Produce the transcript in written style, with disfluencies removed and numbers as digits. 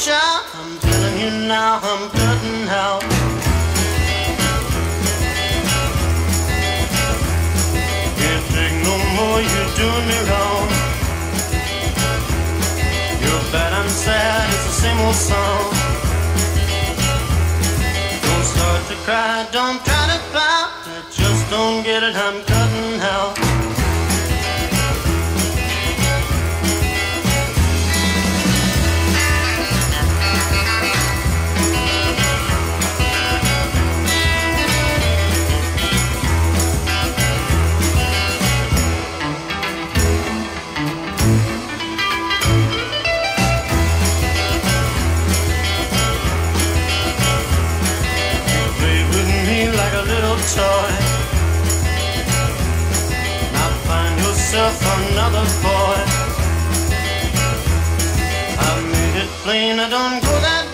shout. I'm telling you now, I'm cutting out. Can't take no more, you're doing me wrong. You're bad and sad, it's the same old song. Don't start to cry, don't try to pout. I just don't get it, I'm cutting out. Toy. Now find yourself another boy. I made it plain I don't go that